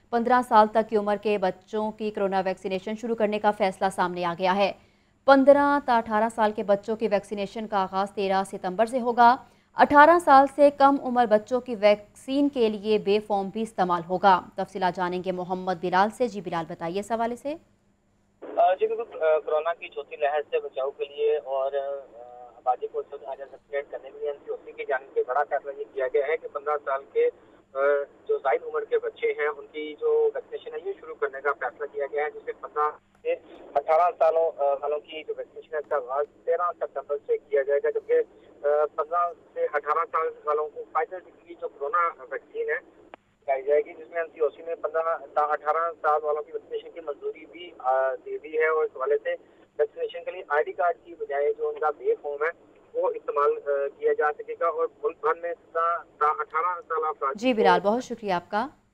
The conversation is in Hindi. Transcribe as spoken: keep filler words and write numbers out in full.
पंद्रह साल तक की उम्र के बच्चों की कोरोना वैक्सीनेशन शुरू करने का फैसला सामने आ गया है। पंद्रह ता अठारह साल के बच्चों की वैक्सीनेशन का आगाज़ तेरह सितंबर से होगा। अठारह साल से कम उम्र बच्चों की वैक्सीन के लिए बे फॉर्म भी इस्तेमाल होगा। तफसीलात जानेंगे मोहम्मद बिलाल से। जी बिलाल, बताइए इस हवाले से। जी बिल्कुल, कोरोना की चौथी लहर से बचाव के लिए और आबादी को वैक्सीनेट करने के लिए एनसीओसी की जानिब से बड़ा फैसला ये किया गया है कि पंद्रह साल के जो जायद उम्र के बच्चे हैं उनकी जो वैक्सीनेशन है ये शुरू करने का फैसला किया गया है, जिससे पंद्रह से अठारह सालों वालों की जो वैक्सीनेशन है इसका आगाज तेरह सितंबर से किया जाएगा, जबकि पंद्रह से अठारह साल वालों को फाइजर की जो कोरोना वैक्सीन है लगाई जाएगी, जिसमें एनसीओसी ने पंद्रह अठारह साल वालों की वैक्सीनेशन की मंजूरी भी दे दी है। और इस हवाले से वैक्सीनेशन के लिए आईडी कार्ड की बजाय जो उनका बे फॉर्म है वो इस्तेमाल किया जा सकेगा और मुल्क भर में अठारह साल जी बिलाल, बहुत शुक्रिया आपका।